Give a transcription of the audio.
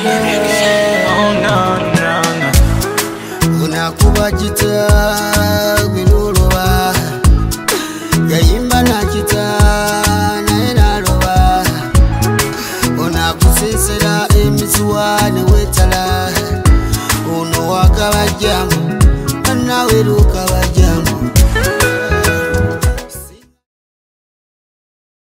Oh no no no. Unakuba jita winulowa yayimba na jita naye nalowa unakusesera emiswa ne wetala uno wakabajjamu nawe luka